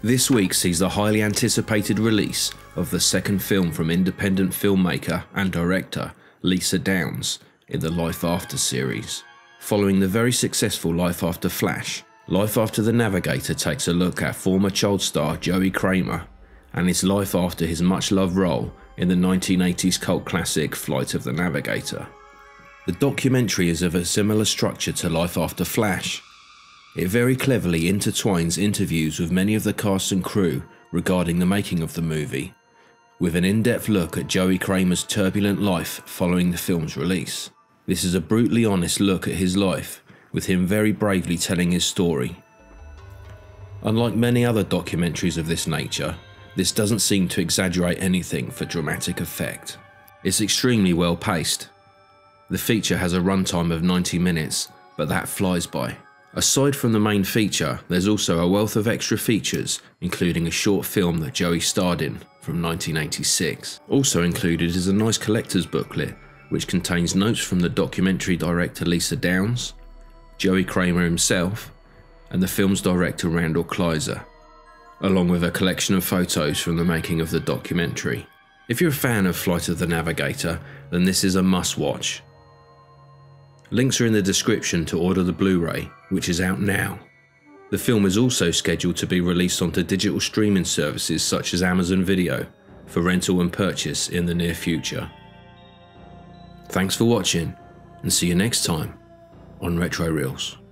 This week sees the highly anticipated release of the second film from independent filmmaker and director Lisa Downs in the Life After series. Following the very successful Life After Flash, Life After the Navigator takes a look at former child star Joey Cramer and his life after his much-loved role in the 1980s cult classic Flight of the Navigator. The documentary is of a similar structure to Life After Flash. It very cleverly intertwines interviews with many of the cast and crew regarding the making of the movie, with an in-depth look at Joey Cramer's turbulent life following the film's release. This is a brutally honest look at his life, with him very bravely telling his story. Unlike many other documentaries of this nature, this doesn't seem to exaggerate anything for dramatic effect. It's extremely well paced. The feature has a runtime of 90 minutes, but that flies by. Aside from the main feature, there's also a wealth of extra features, including a short film that Joey starred in from 1986. Also included is a nice collector's booklet, which contains notes from the documentary director Lisa Downs, Joey Cramer himself, and the film's director Randall Kleiser, along with a collection of photos from the making of the documentary. If you're a fan of Flight of the Navigator, then this is a must-watch. Links are in the description to order the Blu-ray, which is out now. The film is also scheduled to be released onto digital streaming services such as Amazon Video for rental and purchase in the near future. Thanks for watching, and see you next time on Retro Reels.